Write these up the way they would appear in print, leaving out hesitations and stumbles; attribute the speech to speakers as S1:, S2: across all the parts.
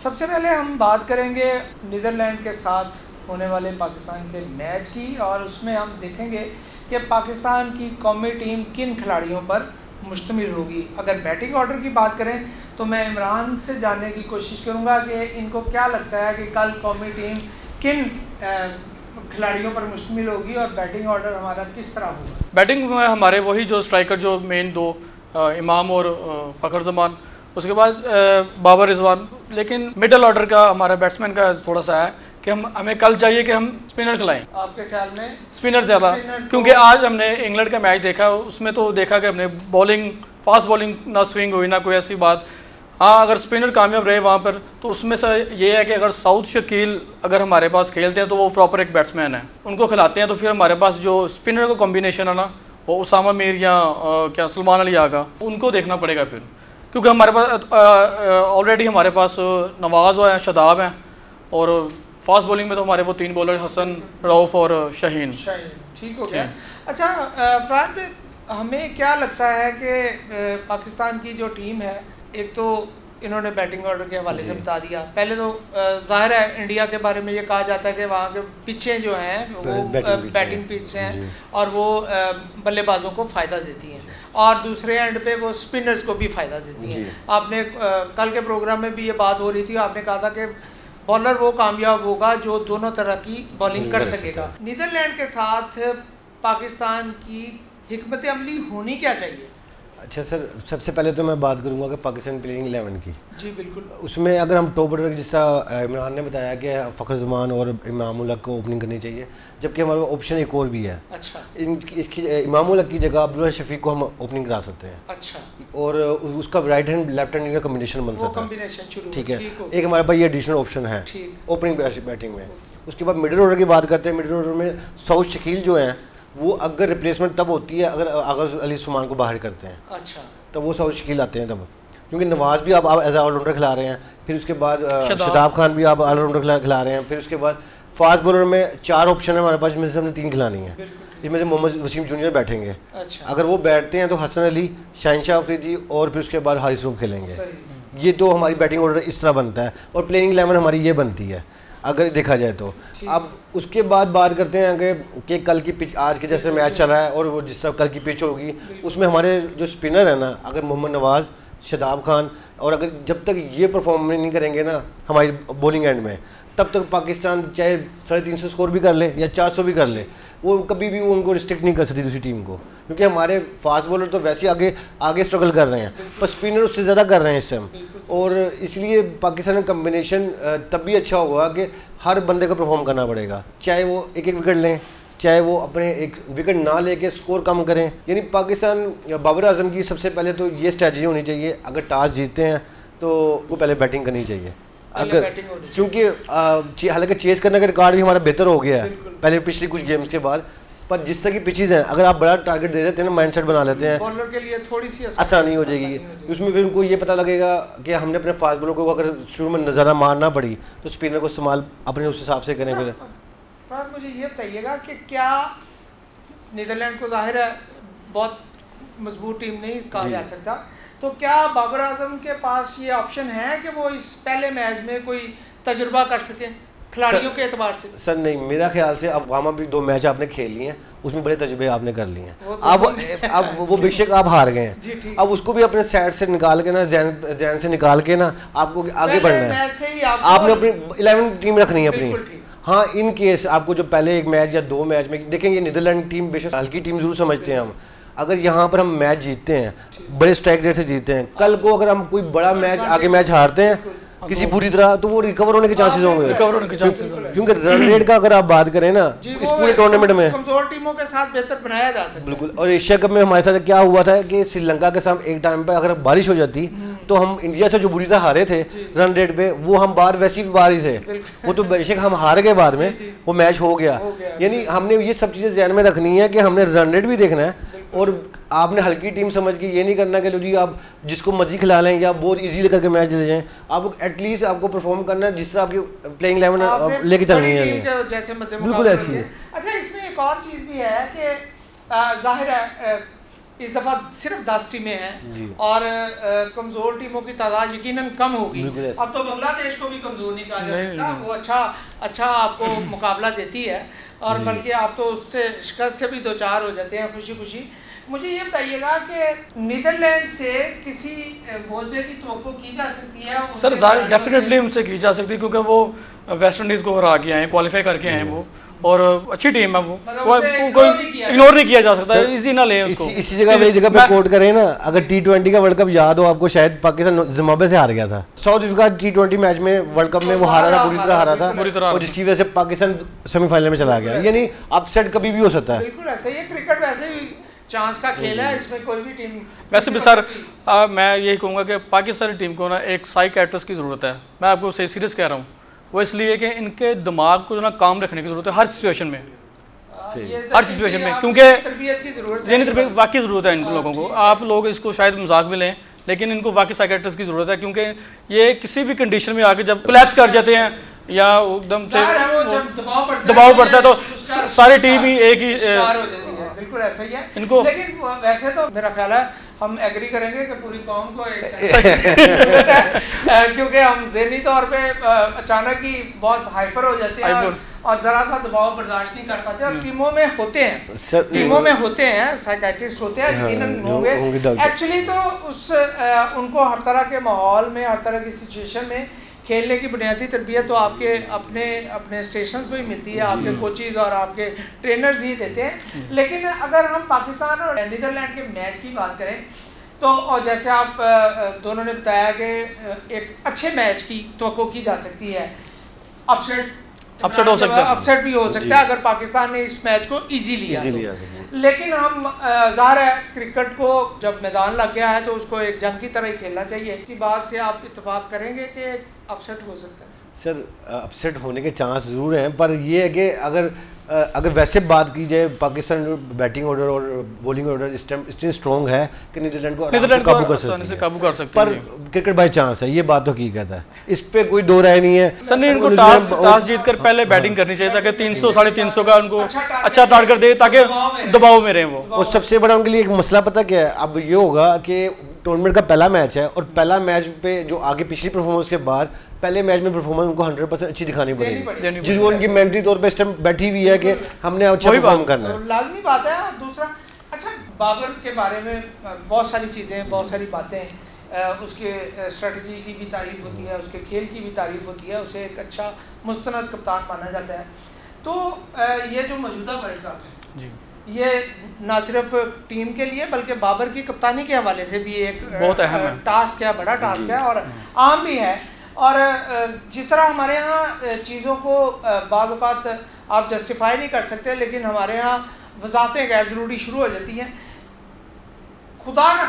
S1: सबसे पहले हम बात करेंगे नीदरलैंड के साथ होने वाले पाकिस्तान के मैच की, और उसमें हम देखेंगे कि पाकिस्तान की कौमी टीम किन खिलाड़ियों पर मुश्तमिल होगी। अगर बैटिंग ऑर्डर की बात करें तो मैं इमरान से जानने की कोशिश करूंगा कि इनको क्या लगता है कि कल कौमी टीम किन खिलाड़ियों पर मुश्तमिल होगी और बैटिंग ऑर्डर हमारा किस तरह होगा।
S2: बैटिंग में हमारे वही जो स्ट्राइकर जो मेन दो इमाम और फ़खर जमान, उसके बाद बाबर रिजवान। लेकिन मिडल ऑर्डर का हमारा बैट्समैन का थोड़ा सा है कि हमें कल चाहिए कि हम स्पिनर खिलाएं।
S1: आपके ख्याल में
S2: स्पिनर ज़्यादा, क्योंकि आज हमने इंग्लैंड का मैच देखा, उसमें तो देखा कि हमने बॉलिंग फास्ट बॉलिंग ना स्विंग हुई ना कोई ऐसी बात। हाँ, अगर स्पिनर कामयाब रहे वहाँ पर तो उसमें से ये है कि अगर साउथ शकील अगर हमारे पास खेलते हैं तो वो प्रॉपर एक बैट्समैन है, उनको खिलाते हैं तो फिर हमारे पास जो स्पिनर का कॉम्बिनेशन है ना, वो उसामा मीर या क्या सलमान अली आगा, उनको देखना पड़ेगा फिर, क्योंकि हमारे पास ऑलरेडी हमारे पास नवाज़ है, शदाब हैं, और फास्ट बॉलिंग में तो हमारे वो तीन बॉलर हसन, रऊफ़ और शाहीन।
S1: ठीक हो गया। अच्छा फराद, हमें क्या लगता है कि पाकिस्तान की जो टीम है, एक तो इन्होंने बैटिंग ऑर्डर के हवाले से बता दिया। पहले तो जाहिर है इंडिया के बारे में ये कहा जाता है कि वहाँ के पिचें जो हैं वो बैटिंग पिच हैं और वो बल्लेबाजों को फ़ायदा देती हैं, और दूसरे एंड पे वो स्पिनर्स को भी फ़ायदा देती हैं। आपने कल के प्रोग्राम में भी ये बात हो रही थी, आपने कहा था कि बॉलर वो कामयाब होगा जो दोनों तरह की बॉलिंग कर सकेगा। नीदरलैंड के साथ पाकिस्तान की हिकमत अमली होनी क्या चाहिए?
S3: अच्छा सर, सबसे पहले तो मैं बात करूंगा कि पाकिस्तान प्लेइंग 11 की।
S1: जी बिल्कुल। उसमें
S3: अगर हम टॉप ऑर्डर जिस तरह इमरान ने बताया कि फ़खर जमान और इमाम उल हक को ओपनिंग करनी चाहिए, जबकि हमारे ऑप्शन एक और भी है।
S1: अच्छा।
S3: इसकी इमाम उल हक की जगह अब्दुल्ला शफीक को हम ओपनिंग करा सकते हैं।
S1: अच्छा।
S3: और उसका राइट हैंड लेफ्ट हैंड का कॉम्बिनेशन बन सकता है। ठीक है, एक हमारे पास ये एडिशनल ऑप्शन है ओपनिंग बैटिंग में। उसके बाद मिडिल ऑर्डर की बात करते हैं। मिडिल ऑर्डर में साउथ शकील जो हैं वो अगर रिप्लेसमेंट तब होती है अगर आगाज़ अली सुमान को बाहर करते हैं।
S1: अच्छा।
S3: तब वो साउथ शकील आते हैं तब, क्योंकि नवाज़ भी आप एज ऑलराउंडर खिला रहे हैं, फिर उसके बाद शदाब खान भी आप ऑलराउंडर खिला रहे हैं, फिर उसके बाद फास्ट बॉलर में 4 ऑप्शन है हमारे पास, जिसमें से हमने 3 खिलानी है। इसमें से मोहम्मद वसीम जूनियर बैठेंगे।
S1: अच्छा।
S3: अगर वो बैठते हैं तो हसन अली, शहनशाह अफरीदी और फिर उसके बाद हारिस रऊफ खेलेंगे। ये तो हमारी बैटिंग ऑर्डर इस तरह बनता है, और प्लेइंग 11 हमारी ये बनती है अगर देखा जाए तो। अब उसके बाद बात करते हैं कि कल की पिच, आज के जैसे मैच चल रहा है और वो जिस तरह कल की पिच होगी, उसमें हमारे जो स्पिनर है ना, अगर मोहम्मद नवाज़, शदाब खान, और अगर जब तक ये परफॉर्म नहीं करेंगे ना हमारी बॉलिंग एंड में, तब तक पाकिस्तान चाहे 350 स्कोर भी कर ले या 400 भी कर ले, वो कभी भी वो उनको रिस्ट्रिक्ट नहीं कर सकती दूसरी टीम को, क्योंकि हमारे फास्ट बॉलर तो वैसे ही आगे स्ट्रगल कर रहे हैं, पर स्पिनर उससे ज़्यादा कर रहे हैं इस टाइम। और इसलिए पाकिस्तान का कम्बिनेशन तब भी अच्छा होगा कि हर बंदे को परफॉर्म करना पड़ेगा, चाहे वो एक विकेट लें, चाहे वो अपने एक विकेट ना लेके स्कोर कम करें। यानी पाकिस्तान बाबर आजम की सबसे पहले तो ये स्ट्रैटेजी होनी चाहिए, अगर टॉस जीतते हैं तो वो पहले बैटिंग करनी चाहिए। अगर क्योंकि हालांकि चेस करने का रिकॉर्ड भी हमारा बेहतर हो गया है पहले पिछली कुछ गेम्स के बाद, पर जिस तरह की पिचेज हैं अगर आप बड़ा टारगेट दे देते हैं ना, माइंडसेट बना लेते हैं,
S1: बॉलर के लिए थोड़ी सी
S3: आसानी हो जाएगी। उसमें फिर उनको ये पता लगेगा कि हमने अपने फास्ट बॉलर को अगर शुरू में नज़ारा मारना पड़ी तो स्पिनर को इस्तेमाल अपने उस हिसाब से करें। फिर
S1: मुझे ये बताइएगा कि क्या नीदरलैंड को जाहिर है बहुत मजबूत टीम नहीं कहा जा सकता, तो क्या बाबर आजम के पास ये ऑप्शन है कि वो इस पहले मैच में कोई तजुर्बा कर सकें खिलाड़ियों के एतबार से?
S3: सर नहीं, मेरा ख्याल से अब वहाँ भी 2 मैच आपने खेल लिए हैं, उसमें बड़े तजुर्बे आपने कर लिए हैं। अब वो बेशक आप हार गए हैं, अब उसको भी अपने साइड से निकाल के ना, जहन से निकाल के ना आपको आगे बढ़ना है। आपने अपनी 11 टीम रखनी है अपनी। हाँ, इन केस आपको जो पहले एक मैच या 2 मैच में देखेंगे, नीदरलैंड टीम बेशक हल्की टीम जरूर समझते हैं हम, अगर यहाँ पर हम मैच जीतते हैं, बड़े स्ट्राइक रेट से जीतते हैं, कल को अगर हम कोई बड़ा मैच आगे मैच हारते हैं किसी बुरी तरह, तो वो रिकवर होने के चांसेस होंगे, क्योंकि रन रेट का अगर आप बात करें ना इस पूरे टूर्नामेंट में
S1: कमजोर टीमों के साथ बेहतर बनाया जा सकता है।
S3: बिल्कुल। और एशिया कप में हमारे साथ क्या हुआ था कि श्रीलंका के साथ एक टाइम पे अगर बारिश हो जाती तो हम इंडिया से जो बुरी तरह हारे थे रन रेट पे, वो हम बाहर वैसी बाहर ही थे, वो तो बेशक हम हार गए बाद में, वो मैच हो गया। यानी हमने ये सब चीज़ें ध्यान में रखनी है कि हमने रन रेट भी देखना है, और आपने हल्की टीम समझ के ये नहीं करना कि लो जी आप जिसको मर्जी खिला लें या बहुत इजीली करके मैच ले जाएं। आप एटलीस्ट आपको परफॉर्म करना है जिस तरह आपकी प्लेइंग 11 लेके चलनी है,
S1: जैसे
S3: बिल्कुल ऐसी है।
S1: अच्छा, इसमें एक और चीज़ भी है कि जाहिर है इस दफ़ा सिर्फ 10 टीमें हैं और कमज़ोर टीमों की तादाद यकीनन कम होगी। अब तो बांग्लादेश को भी कमज़ोर नहीं कहा जा सकता, वो अच्छा आपको मुकाबला देती है और बल्कि आप तो उससे शिकस्त से भी दो चार हो जाते हैं खुशी खुशी। मुझे ये बताइएगा कि नीदरलैंड से किसी मोर्चे की तवक्को की जा सकती है?
S2: सर डेफिनेटली उनसे की जा सकती है क्योंकि वो वेस्ट इंडीज़ को हरा के आए हैं, क्वालिफाई करके आए हैं वो, और अच्छी टीम है वो, कोई इग्नोर नहीं किया जा सकता, इजी ना ले उसको।
S3: इसी जगह पे कोट करें ना, अगर T20 का वर्ल्ड कप याद हो आपको, शायद पाकिस्तान जिम्बाब्वे से हार गया था। साउथ अफ्रीका T20 मैच में वर्ल्ड कप में वो हारा था, पूरी तरह हारा था, और जिसकी वजह से पाकिस्तान सेमीफाइनल में चला गया। यानी अपसेट कभी भी हो सकता है।
S1: बिल्कुल ऐसा ही है, क्रिकेट वैसे भी चांस का खेल है, इसमें कोई भी टीम।
S2: वैसे भी सर मैं यही कहूँगा कि पाकिस्तानी टीम को ना एक साइकियाट्रिस्ट की ज़रूरत है। मैं आपको सही सीरियस कह रहा हूँ, वो इसलिए कि इनके दिमाग को जो ना काम रखने की ज़रूरत है हर सिचुएशन में, हर सिचुएशन में, क्योंकि
S1: तरबियत की ज़रूरत
S2: है, वाकई ज़रूरत है इन लोगों को। आप लोग इसको शायद मजाक में लें, लेकिन इनको वाकई साइकियाट्रिस्ट की ज़रूरत है, क्योंकि ये किसी भी कंडीशन में आके जब कोलैप्स कर जाते हैं या एकदम से दबाव पड़ता है तो सारी टीम ही एक ही।
S1: बिल्कुल ऐसा ही है इनको। लेकिन वैसे तो मेरा ख्याल है हम एग्री करेंगे कि पूरी कौम को एक जरूरत है, क्योंकि हम ज़हनी तौर पे अचानक ही बहुत हाइपर हो जाते हैं और ज़रा सा दबाव बर्दाश्त नहीं कर पाते, और टीमों में होते हैं साइकियाट्रिस्ट होते हैं, यकीनन होंगे एक्चुअली। तो उनको हर तरह के माहौल में, हर तरह की सिचुएशन में खेलने की बुनियादी तरबियत तो आपके अपने स्टेशंस पे ही मिलती है, आपके कोचेज़ और आपके ट्रेनर्स ही देते हैं। लेकिन अगर हम पाकिस्तान और नीदरलैंड के मैच की बात करें तो, और जैसे आप दोनों ने बताया कि एक अच्छे मैच की तवक्को की जा सकती है, अपसेट हो सकता है, अपसेट भी हो सकता है अगर पाकिस्तान ने इस मैच को इजी लिया। लेकिन हम ज़ाहिर है क्रिकेट को जब मैदान लग गया है तो उसको एक जंग की तरह ही खेलना चाहिए। की बात से आप इत्तेफाक करेंगे कि अपसेट हो सकता है? सर
S3: अपसेट होने के चांस ज़रूर हैं, पर ये है कि अगर वैसे बात की जाए, पाकिस्तान बैटिंग ऑर्डर और बॉलिंग ऑर्डर इस टाइम इतनी स्ट्रॉन्ग है कि नीदरलैंड को काबू कर सकती है, पर क्रिकेट बाई चांस है, ये बात तो हकीकत है, इस पे कोई दो राय नहीं है।
S2: सर नहीं, इनको टॉस जीतकर पहले बैटिंग करनी चाहिए ताकि 300 350 का उनको अच्छा टारगेट दे ताकि दबाव में रहे वो।
S3: और सबसे बड़ा उनके लिए एक मसला पता क्या है, अब ये होगा कि टूर्नामेंट का पहला मैच है और पहला मैच पे जो आगे पिछली परफॉर्मेंस के बाद पहले मैच में परफॉर्मेंस उनको 100% अच्छी दिखानी पड़ेगी, जिसको उनकी मेंटली तौर पे इस टाइम बैठी हुई है कि हमने अच्छा परफॉर्म करना है।
S1: लाजमी बात है। दूसरा, अच्छा बाबर के बारे में बहुत सारी चीज़ें, बहुत सारी बातें, उसके स्ट्रेटजी की भी तारीफ होती है, उसके खेल की भी तारीफ होती है, उसे एक अच्छा मुस्तनद कप्तान माना जाता है। तो ये जो मौजूदा वर्ल्ड कप है जी, ये ना सिर्फ टीम के लिए बल्कि बाबर की कप्तानी के हवाले से भी एक
S2: बहुत अहम
S1: टास्क है, बड़ा टास्क है और आम भी है। और जिस तरह हमारे यहाँ चीज़ों को बाज़ औक़ात आप जस्टिफाई नहीं कर सकते, लेकिन हमारे यहाँ वजाहतें गैर ज़रूरी शुरू हो जाती हैं। खुदा ना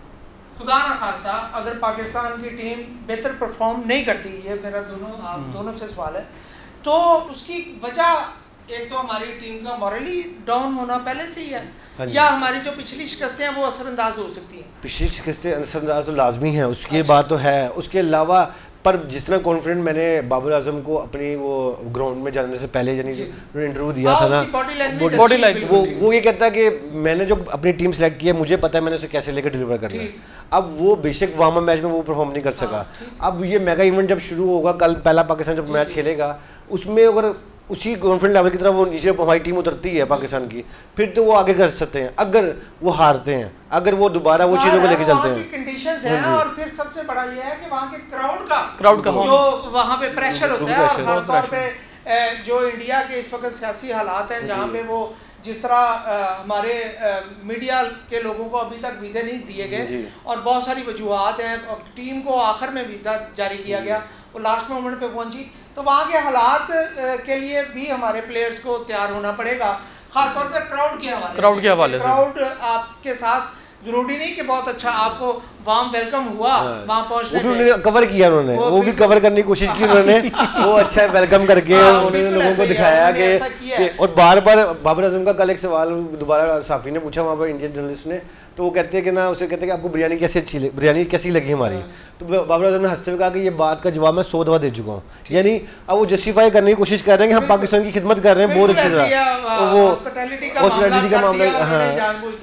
S1: खास्ता अगर पाकिस्तान की टीम बेहतर परफॉर्म नहीं करती, ये मेरा आप दोनों से सवाल है, तो उसकी वजह एक तो हमारी टीम का मॉरली डाउन होना पहले से ही है, या हमारी जो पिछली शिकस्तें हैं वो असरअंदाज हो सकती हैं।
S3: पिछली शिकस्तें असरअंदाज तो लाजमी है, उसकी बात तो है। उसके अलावा पर जिस तरह कॉन्फिडेंट मैंने बाबर आजम को अपनी वो ग्राउंड में जाने से पहले यानी इंटरव्यू दिया था ना,
S1: बॉडी लैंग्वेज
S3: वो ये कहता है कि मैंने जो अपनी टीम सेलेक्ट की है मुझे पता है मैंने उसे कैसे लेकर डिलीवर करना है। अब वो बेशक वार्म अप मैच में वो परफॉर्म नहीं कर सका, अब ये मेगा इवेंट जब शुरू होगा, कल पहला पाकिस्तान जब मैच खेलेगा, उसमें अगर उसी कॉन्फिडेंट लेवल की तरह वो नीचे हमारी टीम उतरती है पाकिस्तान की, फिर तो वो आगे कर सकते हैं। अगर वो हारते हैं, अगर वो दोबारा वो चीज़ों को लेके चलते हैं,
S1: कंडीशंस हैं, और फिर सबसे बड़ा ये है कि वहाँ के क्राउड का जो वहाँ पे प्रेशर होता है, और खासतौर पे जो इंडिया के इस वक्त सियासी हालात हैं जहाँ पे वो जिस तरह हमारे मीडिया के लोगों को अभी तक वीज़े नहीं दिए गए और बहुत सारी वजूहत हैं, टीम को आखिर में वीज़ा जारी किया गया, वो लास्ट मोमेंट पे पहुंची, तो वहाँ के हालात के लिए भी हमारे प्लेयर्स को तैयार होना पड़ेगा, खासतौर पर क्राउड के हवाले से। क्राउड आपके साथ जरूरी नहीं कि बहुत अच्छा आपको वार्म वेलकम हुआ वहाँ पहुँचने में,
S3: कवर किया उन्होंने, वो भी कवर करने की कोशिश की उन्होंने, वो अच्छा वेलकम करके उन्होंने लोगों को दिखाया कि, और बार बार बाबर आजम का कल एक सवाल दोबारा साफी ने पूछा वहाँ पर इंडियन जर्नलिस्ट ने, तो वो कहते हैं कि ना, उसे कहते हैं कि आपको बिरयानी कैसी लगी हमारी, तो बाबर आजम ने हंसते हुए कहा कि ये बात का जवाब मैं 100 दफ़ा दे चुका हूँ। यानी अब वो जस्टिफाई करने की कोशिश कर रहे हैं कि हम पाकिस्तान की खिदमत कर रहे हैं बहुत अच्छी तरह, वो हॉस्पिटैलिटी का मामला,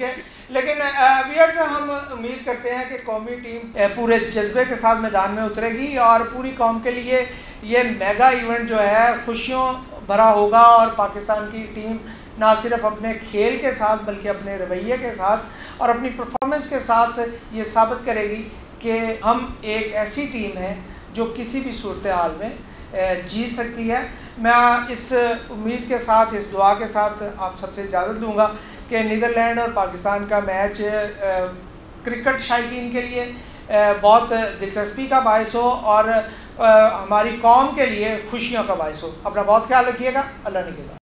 S1: लेकिन व्यूअर्स, हम उम्मीद करते हैं कि कौमी टीम पूरे जज्बे के साथ मैदान में उतरेगी और पूरी कौम के लिए ये मेगा इवेंट जो है खुशियों भरा होगा और पाकिस्तान की टीम ना सिर्फ अपने खेल के साथ बल्कि अपने रवैये के साथ और अपनी परफॉर्मेंस के साथ ये साबित करेगी कि हम एक ऐसी टीम है जो किसी भी सूरत हाल में जीत सकती है। मैं इस उम्मीद के साथ, इस दुआ के साथ आप सबसे इजाज़त दूंगा कि नीदरलैंड और पाकिस्तान का मैच क्रिकेट शायकीन के लिए बहुत दिलचस्पी का बायस हो और हमारी कौम के लिए खुशियों का बायस हो। अपना बहुत ख्याल रखिएगा। अल्लाह निगहबान।